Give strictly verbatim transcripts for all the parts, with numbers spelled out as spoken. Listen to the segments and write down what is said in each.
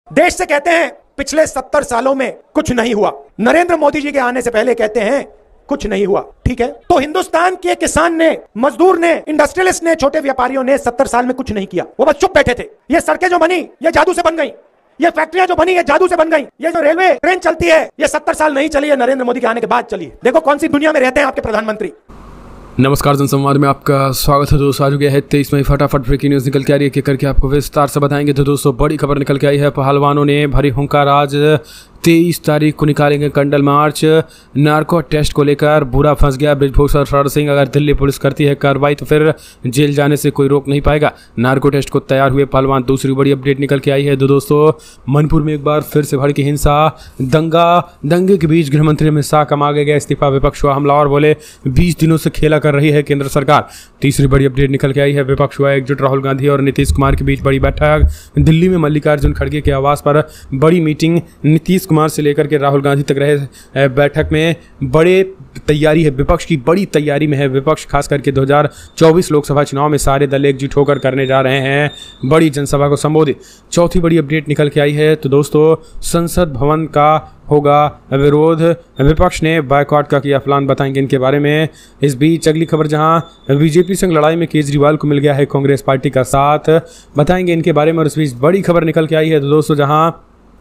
देश से कहते हैं पिछले सत्तर सालों में कुछ नहीं हुआ, नरेंद्र मोदी जी के आने से पहले कहते हैं कुछ नहीं हुआ। ठीक है, तो हिंदुस्तान के किसान ने, मजदूर ने, इंडस्ट्रियलिस्ट ने, छोटे व्यापारियों ने सत्तर साल में कुछ नहीं किया, वो बस चुप बैठे थे। ये सड़कें जो बनी ये जादू से बन गई, ये फैक्ट्रियां जो बनी ये जादू से बन गई, ये जो रेलवे ट्रेन चलती है ये सत्तर साल नहीं चली है, नरेंद्र मोदी के आने के बाद चली। देखो कौन सी दुनिया में रहते हैं आपके प्रधानमंत्री। नमस्कार, जनसंवाद में आपका स्वागत है दोस्तों। आज हो गया है तेईस मई, फटाफट ब्रेकिंग न्यूज निकल के आ रही है कि करके आपको विस्तार से बताएंगे। तो दोस्तों बड़ी खबर निकल के आई है, पहलवानों ने भरी हुंकार। आज तेईस तारीख को निकालेंगे कंडल मार्च। नार्को टेस्ट को लेकर बुरा फंस गया बृजभूषण शरण सिंह। अगर दिल्ली पुलिस करती है कार्रवाई तो फिर जेल जाने से कोई रोक नहीं पाएगा। नार्को टेस्ट को तैयार हुए पहलवान। दूसरी बड़ी अपडेट निकल के आई है तो दोस्तों मणिपुर में एक बार फिर से भड़की हिंसा, दंगा दंगे के बीच गृहमंत्री अमित शाह का मांगा गया इस्तीफा। विपक्ष हुआ हमलावर, बोले बीस दिनों से खेला कर रही है केंद्र सरकार। तीसरी बड़ी अपडेट निकल के आई है, विपक्ष हुआ एकजुट। राहुल गांधी और नीतीश कुमार के बीच बड़ी बैठक। दिल्ली में मल्लिकार्जुन खड़गे के आवास पर बड़ी मीटिंग। नीतीश कुमार से लेकर के राहुल गांधी तक रहे बैठक में बड़े तैयारी है, विपक्ष की बड़ी तैयारी में है। विपक्ष खास करके दो हज़ार चौबीस लोकसभा चुनाव में सारे दल एकजुट होकर करने जा रहे हैं बड़ी जनसभा को संबोधित। चौथी बड़ी अपडेट निकल के आई है तो दोस्तों संसद भवन का होगा विरोध, विपक्ष ने बायकॉट का किया प्लान, बताएंगे इनके बारे में। इस बीच अगली खबर, जहां बीजेपी संग लड़ाई में केजरीवाल को मिल गया है कांग्रेस पार्टी का साथ, बताएंगे इनके बारे में। और इस बीच बड़ी खबर निकल के आई है तो दोस्तों जहां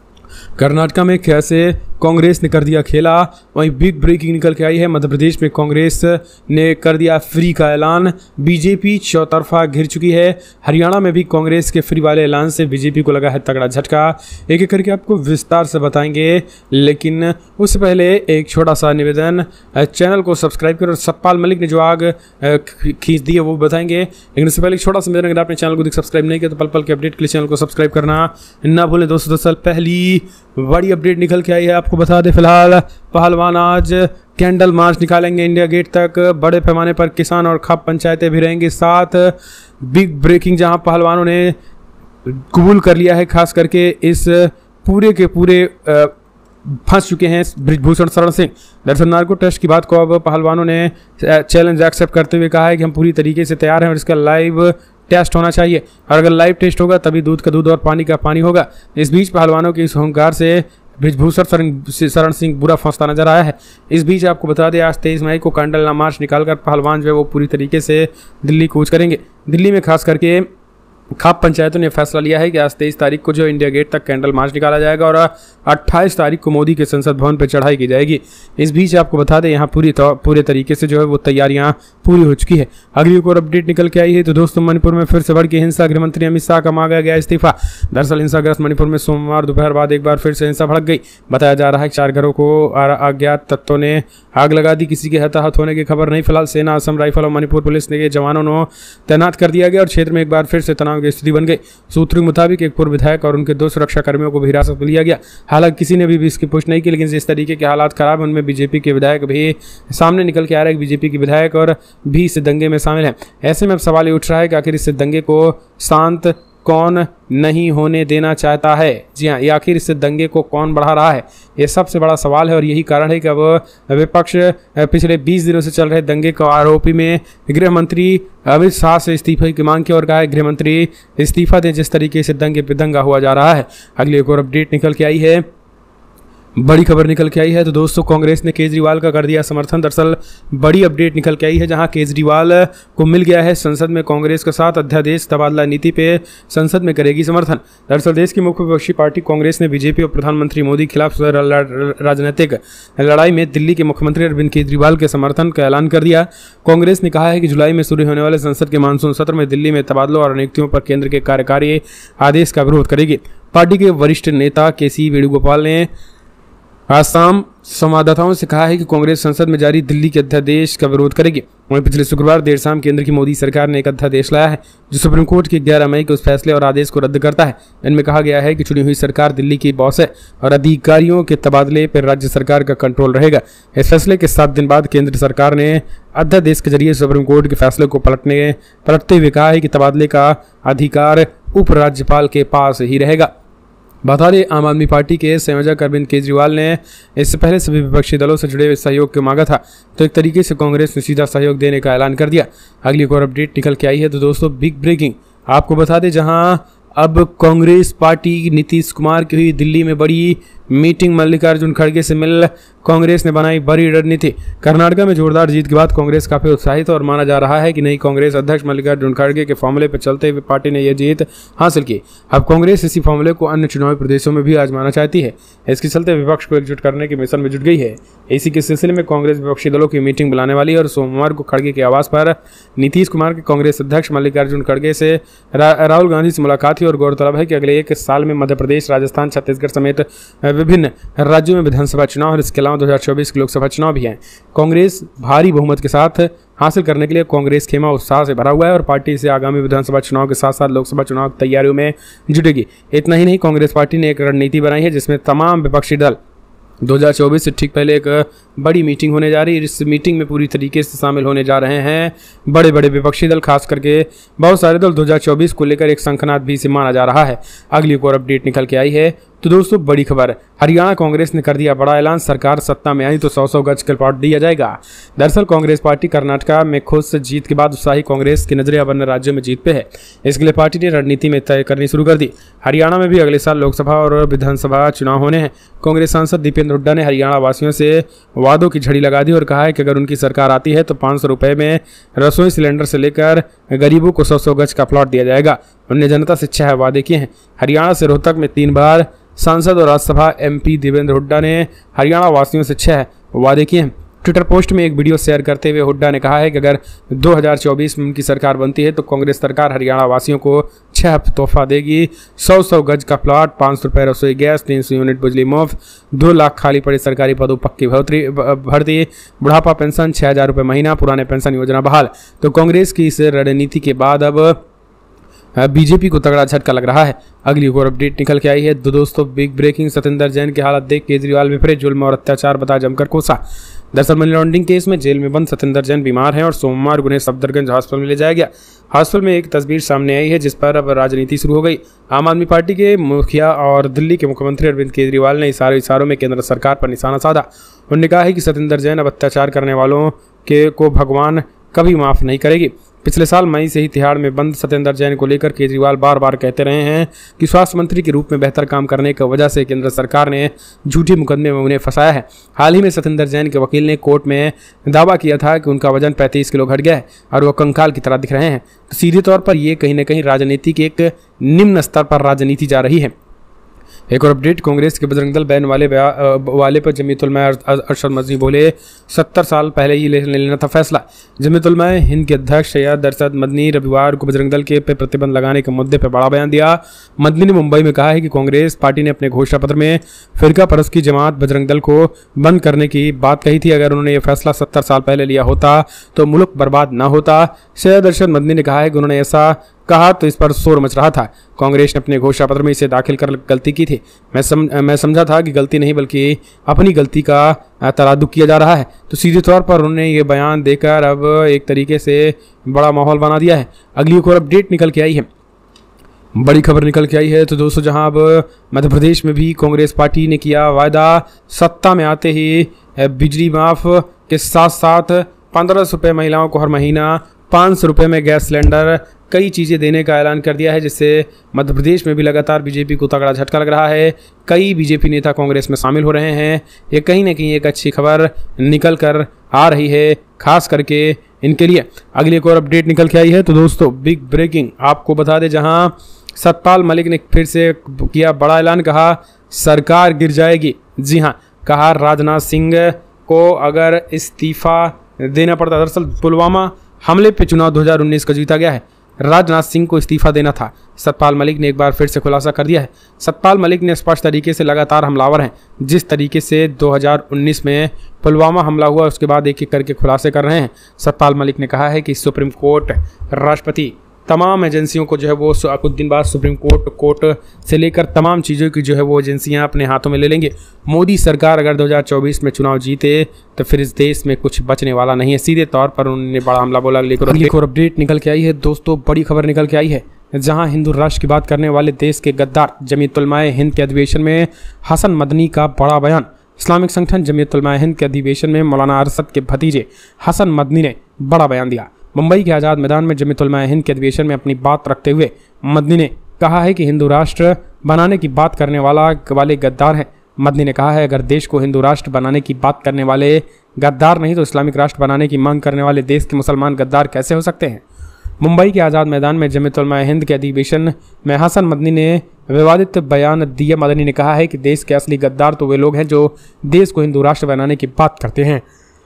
कर्नाटक में कैसे कांग्रेस ने कर दिया खेला, वहीं बिग ब्रेकिंग निकल के आई है। मध्य प्रदेश में कांग्रेस ने कर दिया फ्री का ऐलान, बीजेपी चौतरफा घिर चुकी है। हरियाणा में भी कांग्रेस के फ्री वाले ऐलान से बीजेपी को लगा है तगड़ा झटका। एक एक करके आपको विस्तार से बताएंगे, लेकिन उससे पहले एक छोटा सा निवेदन, चैनल को सब्सक्राइब करो। सतपाल मलिक ने जो आग खींच दी है वो बताएंगे, लेकिन उससे पहले एक छोटा सा निवेदन, अगर आपने चैनल को सब्सक्राइब नहीं किया तो पल पल के अपडेट के लिए चैनल को सब्सक्राइब करना ना भूलें। दोस्तों दरअसल पहली बड़ी अपडेट निकल के आई है, आपको बता दें फिलहाल पहलवान आज कैंडल मार्च निकालेंगे इंडिया गेट तक। बड़े पैमाने पर किसान और खाप पंचायतें भी रहेंगी साथ। बिग ब्रेकिंग, जहां पहलवानों ने कबूल कर लिया है, खास करके इस पूरे के पूरे फंस चुके हैं बृजभूषण शरण सिंह। दरअसल नार्को टेस्ट की बात को अब पहलवानों ने चैलेंज एक्सेप्ट करते हुए कहा है कि हम पूरी तरीके से तैयार हैं और इसका लाइव टेस्ट होना चाहिए, और अगर लाइव टेस्ट होगा तभी दूध का दूध और पानी का पानी होगा। इस बीच पहलवानों के इस हुंकार से बृजभूषण शरण सिंह बुरा फंसता नजर आया है। इस बीच आपको बता दें आज तेईस मई को कैंडल मार्च निकालकर पहलवान जो है वो पूरी तरीके से दिल्ली कूच करेंगे। दिल्ली में खास करके खाप पंचायतों ने फैसला लिया है कि आज तेईस तारीख को जो इंडिया गेट तक कैंडल मार्च निकाला जाएगा और अट्ठाईस तारीख को मोदी के संसद भवन पर चढ़ाई की जाएगी। इस बीच आपको बता दें यहाँ पूरी पूरे तरीके से जो है वो तैयारियां पूरी हो चुकी है। अगली एक और अपडेट निकल के आई है तो दोस्तों मणिपुर में फिर से भड़की हिंसा, गृहमंत्री अमित शाह का मांगा गया इस्तीफा। दरअसल हिंसाग्रस्त मणिपुर में सोमवार दोपहर बाद एक बार फिर से हिंसा भड़क गई। बताया जा रहा है कि चार घरों को अज्ञात तत्वों ने आग लगा दी। किसी के हताहत होने की खबर नहीं। फिलहाल सेना, असम राइफल और मणिपुर पुलिस ने जवानों को तैनात कर दिया गया और क्षेत्र में एक बार फिर से तनाव की स्थिति बन गई। सूत्रों के मुताबिक एक पूर्व विधायक और उनके दो सुरक्षा कर्मियों को भी हिरासत में लिया गया। हालांकि किसी ने भी इसकी पुष्टि नहीं की, लेकिन जिस तरीके के हालात खराब, उनमें बीजेपी के विधायक भी सामने निकल के आ रहा है कि बीजेपी के विधायक और भी इस दंगे में शामिल हैं। ऐसे में अब सवाल ये उठ रहा है कि आखिर इस दंगे को शांत कौन नहीं होने देना चाहता है। जी हाँ, आखिर इस दंगे को कौन बढ़ा रहा है, ये सबसे बड़ा सवाल है। और यही कारण है कि अब विपक्ष पिछले बीस दिनों से चल रहे दंगे को आरोपी में गृह मंत्री अमित शाह से इस्तीफे की मांग की और कहा है गृह मंत्री इस्तीफा दें, जिस तरीके से दंगे पे दंगा हुआ जा रहा है। अगली एक और अपडेट निकल के आई है, बड़ी खबर निकल के आई है तो दोस्तों कांग्रेस ने केजरीवाल का कर दिया समर्थन। दरअसल बड़ी अपडेट निकल के आई है, जहां केजरीवाल को मिल गया है संसद में कांग्रेस के साथ अध्यादेश तबादला नीति पे संसद में करेगी समर्थन। दरअसल देश की मुख्य विपक्षी पार्टी कांग्रेस ने बीजेपी और प्रधानमंत्री मोदी के खिलाफ राजनीतिक लड़ाई में दिल्ली के मुख्यमंत्री अरविंद केजरीवाल के समर्थन का ऐलान कर दिया। कांग्रेस ने कहा है कि जुलाई में शुरू होने वाले संसद के मानसून सत्र में दिल्ली में तबादलों और नियुक्तियों पर केंद्र के कार्यकारी आदेश का विरोध करेगी। पार्टी के वरिष्ठ नेता के सी वेणुगोपाल ने आसाम संवाददाताओं से कहा है कि कांग्रेस संसद में जारी दिल्ली के अध्यादेश का विरोध करेगी। वहीं पिछले शुक्रवार देर शाम केंद्र की मोदी सरकार ने एक अध्यादेश लाया है जो सुप्रीम कोर्ट के ग्यारह मई के उस फैसले और आदेश को रद्द करता है। इनमें कहा गया है कि चुनी हुई सरकार दिल्ली की बॉस है और अधिकारियों के तबादले पर राज्य सरकार का कंट्रोल रहेगा। इस फैसले के सात दिन बाद केंद्र सरकार ने अध्यादेश के जरिए सुप्रीम कोर्ट के फैसले को पलटने पलटते हुए कहा है कि तबादले का अधिकार उपराज्यपाल के पास ही रहेगा। बता दें आम आदमी पार्टी के संयोजक अरविंद केजरीवाल ने इससे पहले सभी विपक्षी दलों से जुड़े हुए सहयोग को मांगा था, तो एक तरीके से कांग्रेस ने सीधा सहयोग देने का ऐलान कर दिया। अगली एक और अपडेट निकल के आई है तो दोस्तों बिग ब्रेकिंग आपको बता दें, जहां अब कांग्रेस पार्टी नीतीश कुमार की हुई दिल्ली में बड़ी मीटिंग, मल्लिकार्जुन खड़गे से मिल कांग्रेस ने बनाई बड़ी रणनीति। कर्नाटक में जोरदार जीत के बाद कांग्रेस काफी उत्साहित और माना जा रहा है कि नई कांग्रेस अध्यक्ष मल्लिकार्जुन खड़गे के फॉर्मूले पर चलते हुए पार्टी ने यह जीत हासिल की। अब कांग्रेस इसी फॉर्मूले को अन्य चुनावी प्रदेशों में भी आजमाना चाहती है। इसके चलते विपक्ष को एकजुट करने के मिशन में जुट गई है। इसी के सिलसिले में कांग्रेस विपक्षी दलों की मीटिंग बुलाने वाली और सोमवार को खड़गे के आवास पर नीतीश कुमार के कांग्रेस अध्यक्ष मल्लिकार्जुन खड़गे से रा, राहुल गांधी से मुलाकात हुई। और गौरतलब है कि अगले एक साल में मध्य प्रदेश, राजस्थान, छत्तीसगढ़ समेत विभिन्न राज्यों में विधानसभा चुनाव और इसके अलावा दो हजार चौबीस के लोकसभा चुनाव भी हैं। कांग्रेस भारी बहुमत के साथ हासिल करने के लिए कांग्रेस खेमा उत्साह से भरा हुआ है और पार्टी से आगामी विधानसभा चुनाव के साथ साथ लोकसभा चुनाव की तैयारियों में जुटेगी। इतना ही नहीं, कांग्रेस पार्टी ने एक रणनीति बनाई है जिसमें तमाम विपक्षी दल दो हज़ार चौबीस से ठीक पहले एक बड़ी मीटिंग होने जा रही है। इस मीटिंग में पूरी तरीके से शामिल होने जा रहे हैं बड़े बड़े विपक्षी दल, खास करके बहुत सारे दल। दो हज़ार चौबीस को लेकर एक शंखनाद भी से माना जा रहा है। अगली एक और अपडेट निकल के आई है। तो दोस्तों बड़ी खबर, हरियाणा कांग्रेस ने कर दिया बड़ा ऐलान, सरकार सत्ता में आई तो सौ सौ गज का प्लॉट दिया जाएगा। दरअसल कांग्रेस पार्टी कर्नाटक में खुद से जीत के बाद उत्साही कांग्रेस की नजरें अब अन्य राज्यों में जीत पे है। इसके लिए पार्टी ने रणनीति में तय करनी शुरू कर दी। हरियाणा में भी अगले साल लोकसभा और विधानसभा चुनाव होने हैं। कांग्रेस सांसद दीपेंद्र हुड्डा ने हरियाणा वासियों से वादों की झड़ी लगा दी और कहा है कि अगर उनकी सरकार आती है तो पाँच सौ रुपये में रसोई सिलेंडर से लेकर गरीबों को सौ सौ गज का प्लॉट दिया जाएगा। उन्होंने जनता से छह वादे किए हैं। हरियाणा से रोहतक में तीन बार सांसद और राज्यसभा एमपी देवेंद्र हुड्डा ने हरियाणा वासियों से छह वादे किए हैं। ट्विटर पोस्ट में एक वीडियो शेयर करते हुए हुड्डा ने कहा है कि अगर दो हज़ार चौबीस में उनकी सरकार बनती है तो कांग्रेस सरकार हरियाणा वासियों को छह तोहफा देगी। सौ सौ गज का प्लॉट, पाँच सौ रुपये रसोई गैस, तीन सौ यूनिट बिजली मुफ्त, दो लाख खाली पड़े सरकारी पदों पक्की भर्ती, बुढ़ापा पेंशन छः हज़ार रुपये महीना, पुराने पेंशन योजना बहाल। तो कांग्रेस की इस रणनीति के बाद अब बीजेपी को तगड़ा झटका लग रहा है। अगली और अपडेट निकल के आई है। दो दोस्तों बिग ब्रेकिंग, सत्येंद्र जैन की हालत देख केजरीवाल में फिरे जुल्म और अत्याचार बता जमकर कोसा। दरअसल मनी लॉन्ड्रिंग केस में जेल में बंद सत्येंद्र जैन बीमार हैं और सोमवार को उन्हें सफदरगंज हॉस्पिटल में ले जाया गया। हॉस्पिटल में एक तस्वीर सामने आई है जिस पर अब राजनीति शुरू हो गई। आम आदमी पार्टी के मुखिया और दिल्ली के मुख्यमंत्री अरविंद केजरीवाल ने इशारों इशारों में केंद्र सरकार पर निशाना साधा। उन्होंने कहा है कि सत्येंद्र जैन अब अत्याचार करने वालों के को भगवान कभी माफ नहीं करेगी। पिछले साल मई से ही तिहाड़ में बंद सत्येंद्र जैन को लेकर केजरीवाल बार बार कहते रहे हैं कि स्वास्थ्य मंत्री के रूप में बेहतर काम करने की वजह से केंद्र सरकार ने झूठे मुकदमे में उन्हें फंसाया है। हाल ही में सत्येंद्र जैन के वकील ने कोर्ट में दावा किया था कि उनका वजन पैंतीस किलो घट गया है और वो कंकाल की तरह दिख रहे हैं। तो सीधे तौर पर ये कहीं ना कहीं राजनीति के एक निम्न स्तर पर राजनीति जा रही है। एक और अपडेट, कांग्रेस के बजरंग दल बैन वाले वाले पर जमीयत उलमा अरशद मदनी बोले सत्तर साल पहले ही ले लेना था फैसला। जमीयत उलमा हिंद के अध्यक्ष सैयद अरशद मदनी रविवार को बजरंग दल के पे प्रतिबंध लगाने के मुद्दे पर बड़ा बयान दिया। मदनी ने मुंबई में कहा है कि कांग्रेस पार्टी ने अपने घोषणा पत्र में फिरका परस्त की जमात बजरंग दल को बंद करने की बात कही थी। अगर उन्होंने ये फैसला सत्तर साल पहले लिया होता तो मुल्क बर्बाद न होता। सैयद अरशद मदनी ने कहा है कि उन्होंने ऐसा कहा तो इस पर शोर मच रहा था। कांग्रेस ने अपने घोषणा पत्र में इसे दाखिल कर गलती की थी। मैं सम, मैं समझा था कि गलती नहीं बल्कि अपनी गलती का तरादुक किया जा रहा है। तो सीधे तौर पर उन्होंने ये बयान देकर अब एक तरीके से बड़ा माहौल बना दिया है। अगली एक और अपडेट निकल के आई है, बड़ी खबर निकल के आई है। तो दोस्तों जहां अब मध्य प्रदेश में भी कांग्रेस पार्टी ने किया वायदा, सत्ता में आते ही बिजली माफ के साथ साथ पंद्रह सौ रुपये महिलाओं को हर महीना, पाँच सौ रुपये में गैस सिलेंडर, कई चीज़ें देने का ऐलान कर दिया है जिससे मध्य प्रदेश में भी लगातार बीजेपी को तगड़ा झटका लग रहा है। कई बीजेपी नेता कांग्रेस में शामिल हो रहे हैं। ये कहीं ना कहीं एक अच्छी खबर निकल कर आ रही है, खास करके इनके लिए। अगली एक और अपडेट निकल के आई है। तो दोस्तों बिग ब्रेकिंग आपको बता दें, जहां सतपाल मलिक ने फिर से किया बड़ा ऐलान, कहा सरकार गिर जाएगी। जी हाँ, कहा राजनाथ सिंह को अगर इस्तीफा देना पड़ता। दरअसल पुलवामा हमले पे चुनाव दो हज़ार उन्नीस का जीता गया है। राजनाथ सिंह को इस्तीफा देना था। सतपाल मलिक ने एक बार फिर से खुलासा कर दिया है। सतपाल मलिक ने स्पष्ट तरीके से लगातार हमलावर हैं। जिस तरीके से दो हज़ार उन्नीस में पुलवामा हमला हुआ उसके बाद एक एक करके खुलासे कर रहे हैं। सतपाल मलिक ने कहा है कि सुप्रीम कोर्ट, राष्ट्रपति, तमाम एजेंसियों को जो है वो कुछ दिन बाद सुप्रीम कोर्ट कोर्ट से लेकर तमाम चीज़ों की जो है वो एजेंसियां अपने हाथों में ले लेंगे। मोदी सरकार अगर दो हज़ार चौबीस में चुनाव जीते तो फिर इस देश में कुछ बचने वाला नहीं है। सीधे तौर पर उन्होंने बड़ा हमला बोला। लेकिन एक और अपडेट निकल के आई है दोस्तों, बड़ी खबर निकल के आई है, जहां हिंदू राष्ट्र की बात करने वाले देश के गद्दार जमीयत उलमाए हिंद के अधिवेशन में हसन मदनी का बड़ा बयान। इस्लामिक संगठन जमीयत उलमाए हिंद के अधिवेशन में मौलाना अरशद के भतीजे हसन मदनी ने बड़ा बयान दिया। मुंबई के आज़ाद मैदान में जमीयत उलमाए हिंद के अधिवेशन में अपनी बात रखते हुए मदनी ने कहा है कि हिंदू राष्ट्र बनाने की बात करने वाला वाले गद्दार हैं। मदनी ने कहा है, अगर देश को हिंदू राष्ट्र बनाने की बात करने वाले गद्दार नहीं तो इस्लामिक राष्ट्र बनाने की मांग करने वाले देश के मुसलमान गद्दार कैसे हो सकते हैं। मुंबई के आज़ाद मैदान में जमीयत उलमा हिंद के अधिवेशन में हसन मदनी ने विवादित बयान दिया। मदनी ने कहा है कि देश के असली गद्दार तो वे लोग हैं जो देश को हिंदू राष्ट्र बनाने की बात करते हैं।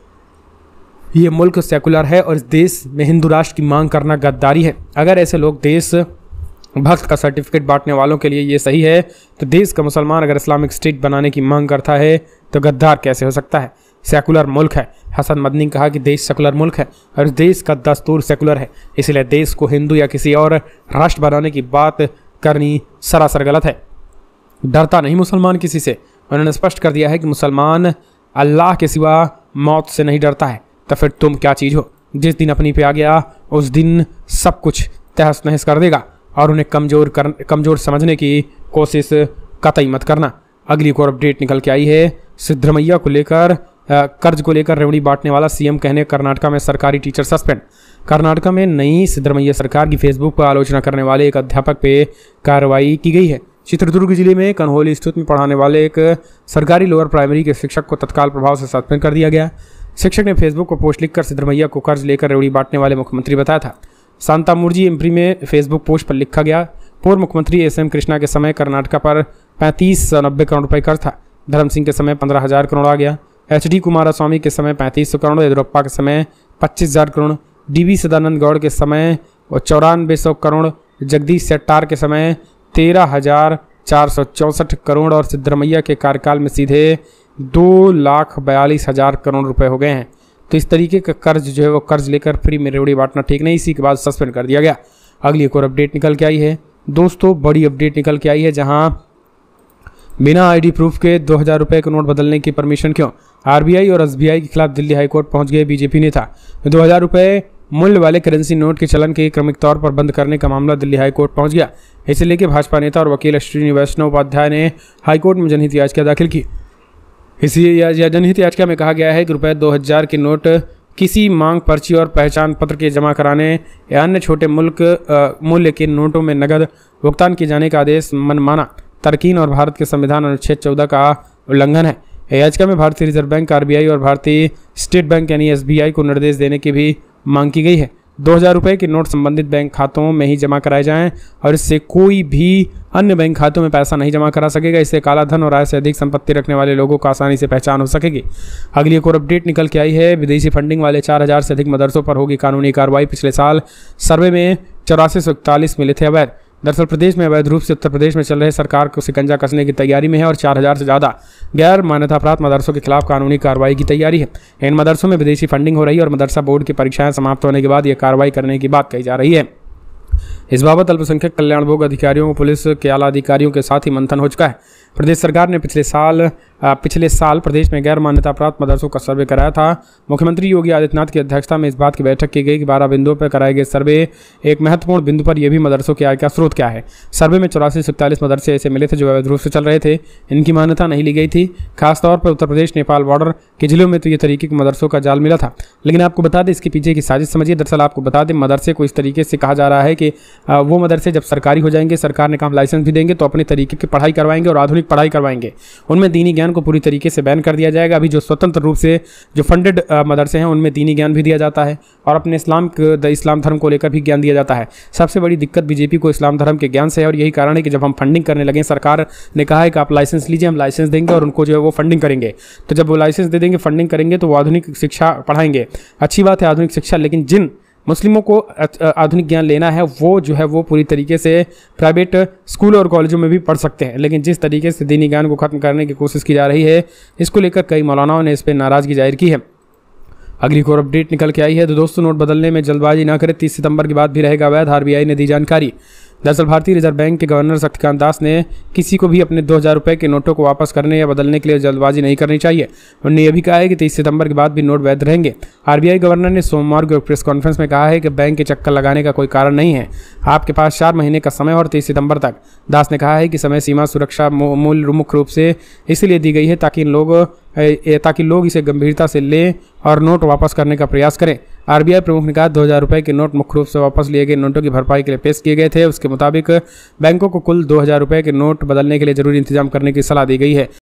ये मुल्क सेकुलर है और इस देश में हिंदू राष्ट्र की मांग करना गद्दारी है। अगर ऐसे लोग देश भक्त का सर्टिफिकेट बांटने वालों के लिए ये सही है तो देश का मुसलमान अगर इस्लामिक स्टेट बनाने की मांग करता है तो गद्दार कैसे हो सकता है। सेकुलर मुल्क है। हसन मदनी ने कहा कि देश सेकुलर मुल्क है और इस देश का दस्तूर सेकुलर है, इसलिए देश को हिंदू या किसी और राष्ट्र बनाने की बात करनी सरासर गलत है। डरता नहीं मुसलमान किसी से। उन्होंने स्पष्ट कर दिया है कि मुसलमान अल्लाह के सिवा मौत से नहीं डरता है। तो फिर तुम क्या चीज़ हो? जिस दिन अपनी पे आ गया उस दिन सब कुछ तहस नहस कर देगा और उन्हें कमज़ोर कर कमज़ोर समझने की कोशिश कतई मत करना। अगली एक और अपडेट निकल के आई है। सिद्धरमैया को लेकर कर्ज को लेकर रेवड़ी बांटने वाला सीएम कहने कर्नाटका में सरकारी टीचर सस्पेंड। कर्नाटका में नई सिद्धरमैया सरकार की फेसबुक पर आलोचना करने वाले एक अध्यापक पे कार्रवाई की गई है। चित्रदुर्ग जिले में कन्होली स्थित में पढ़ाने वाले एक सरकारी लोअर प्राइमरी के शिक्षक को तत्काल प्रभाव से सस्पेंड कर दिया गया। शिक्षक ने फेसबुक पर पोस्ट लिखकर सिद्धरमैया को कर्ज लेकर रेवड़ी बांटने वाले मुख्यमंत्री बताया था। सांतामुर्जी एमपी में फेसबुक पोस्ट पर लिखा गया, पूर्व मुख्यमंत्री एस एम कृष्णा के समय कर्नाटका पर पैंतीस सौ नब्बे करोड़ रुपए कर्ज था। धर्म सिंह के समय पंद्रह हजार करोड़ आ गया। एच डी कुमारस्वामी के समय पैंतीस सौ करोड़, येदियुरप्पा के समय पच्चीस हजार करोड़, डी वी सदानंद गौड़ के समय चौरानवे सौ करोड़, जगदीश शेट्टार के समय तेरह हजार चार सौ चौंसठ करोड़ और सिद्धरमैया के कार्यकाल में सीधे दो लाख बयालीस हजार करोड़ रुपए हो गए हैं। तो इस तरीके का कर्ज जो है वो कर्ज लेकर फ्री में रेवड़ी बांटना ठीक नहीं, इसी के बाद सस्पेंड कर दिया गया। अगली एक और अपडेट निकल के आई है दोस्तों, बड़ी अपडेट निकल के आई है जहां बिना आईडी प्रूफ के दो हज़ार रुपये के नोट बदलने की परमिशन क्यों? आरबीआई और एसबीआई के खिलाफ दिल्ली हाईकोर्ट पहुंच गए बीजेपी नेता। दो हज़ार रुपये मूल्य वाले करेंसी नोट के चलन के क्रमिक तौर पर बंद करने का मामला दिल्ली हाईकोर्ट पहुंच गया। इसे लेकर भाजपा नेता और वकील श्रीनिवास वैष्णव उपाध्याय ने हाईकोर्ट में जनहित याचिका दाखिल की। इसी जनहित याचिका में कहा गया है कि रुपये दो हज़ार के नोट किसी मांग पर्ची और पहचान पत्र के जमा कराने या अन्य छोटे मुल्क मूल्य के नोटों में नकद भुगतान किए जाने का आदेश मनमाना, तर्कीन और भारत के संविधान अनुच्छेद चौदह का उल्लंघन है। याचिका में भारतीय रिजर्व बैंक, आरबीआई और भारतीय स्टेट बैंक यानी एसबीआई को निर्देश देने की भी मांग की गई है। दो हज़ार रुपये के नोट संबंधित बैंक खातों में ही जमा कराए जाएं और इससे कोई भी अन्य बैंक खातों में पैसा नहीं जमा करा सकेगा। इससे काला धन और आय से अधिक संपत्ति रखने वाले लोगों को आसानी से पहचान हो सकेगी। अगली एक और अपडेट निकल के आई है। विदेशी फंडिंग वाले चार हज़ार से अधिक मदरसों पर होगी कानूनी कार्रवाई। पिछले साल सर्वे में चौरासी सौ इकतालीस मिले थे अवैध। दरअसल प्रदेश में अवैध रूप से उत्तर प्रदेश में चल रहे सरकार को शिकंजा कसने की तैयारी में है और चार हज़ार से ज़्यादा गैर मान्यता प्राप्त मदरसों के खिलाफ कानूनी कार्रवाई की तैयारी है। इन मदरसों में विदेशी फंडिंग हो रही है और मदरसा बोर्ड की परीक्षाएं समाप्त होने के बाद यह कार्रवाई करने की बात कही जा रही है। इस बाबत अल्पसंख्यक कल्याण विभाग अधिकारियों, पुलिस के आला अधिकारियों के साथ ही मंथन हो चुका है। प्रदेश सरकार ने पिछले साल पिछले साल प्रदेश में गैर मान्यता प्राप्त मदरसों का सर्वे कराया था। मुख्यमंत्री योगी आदित्यनाथ की अध्यक्षता में इस बात की बैठक की गई कि बारह बिंदुओं पर कराए गए सर्वे एक महत्वपूर्ण बिंदु पर यह भी मदरसों के आय का स्रोत क्या है। सर्वे में चौरासी से इकतालीस मदरसे ऐसे मिले थे जो अवैध रूप से चल रहे थे, इनकी मान्यता नहीं ली गई थी। खासतौर पर उत्तर प्रदेश नेपाल बॉर्डर के जिलों में तो ये तरीके के मदरसों का जाल मिला था। लेकिन आपको बता दें इसके पीछे की साजिश समझिए। दरअसल आपको बता दें मदरसे को इस तरीके से कहा जा रहा है कि वो मदरसे जब सरकारी हो जाएंगे, सरकार ने काम लाइसेंस भी देंगे तो अपने तरीके की पढ़ाई करवाएंगे और आधुनिक पढ़ाई करवाएंगे। उनमें दीनी ज्ञान को पूरी तरीके से बैन कर दिया जाएगा। अभी जो स्वतंत्र रूप से जो फंडेड मदरसे हैं उनमें दीनी ज्ञान भी दिया जाता है और अपने इस्लाम द इस्लाम धर्म को लेकर भी ज्ञान दिया जाता है। सबसे बड़ी दिक्कत बीजेपी को इस्लाम धर्म के ज्ञान से है और यही कारण है कि जब हम फंडिंग करने लगे, सरकार ने कहा है कि आप लाइसेंस लीजिए, हम लाइसेंस देंगे और उनको जो है वो फंडिंग करेंगे। तो जब वो लाइसेंस दे देंगे, फंडिंग करेंगे तो वो आधुनिक शिक्षा पढ़ाएंगे। अच्छी बात है आधुनिक शिक्षा, लेकिन जिन मुस्लिमों को आधुनिक ज्ञान लेना है वो जो है वो पूरी तरीके से प्राइवेट स्कूल और कॉलेजों में भी पढ़ सकते हैं। लेकिन जिस तरीके से दीनी ज्ञान को खत्म करने की कोशिश की जा रही है, इसको लेकर कई मौलानाओं ने इस पर नाराज़गी जाहिर की है। अगली और अपडेट निकल के आई है तो दोस्तों, नोट बदलने में जल्दबाजी ना करें, तीस सितंबर के बाद भी रहेगा अवैध, आरबीआई ने दी जानकारी। दरअसल भारतीय रिजर्व बैंक के गवर्नर शक्तिकांत दास ने किसी को भी अपने दो हज़ार रुपये के नोटों को वापस करने या बदलने के लिए जल्दबाजी नहीं करनी चाहिए। उन्होंने यह भी कहा है कि तीस सितंबर के बाद भी नोट वैध रहेंगे। आरबीआई गवर्नर ने सोमवार को प्रेस कॉन्फ्रेंस में कहा है कि बैंक के चक्कर लगाने का कोई कारण नहीं है, आपके पास चार महीने का समय और तीस सितंबर तक। दास ने कहा है कि समय सीमा सुरक्षा मूल मुख्य रूप से इसलिए दी गई है ताकि लोग ताकि लोग इसे गंभीरता से लें और नोट वापस करने का प्रयास करें। आरबीआई प्रमुख ने कहा दो हजार रुपये के नोट मुख्य रूप से वापस लिए गए नोटों की भरपाई के लिए पेश किए गए थे। उसके मुताबिक बैंकों को कुल दो हजार रुपये के नोट बदलने के लिए जरूरी इंतजाम करने की सलाह दी गई है।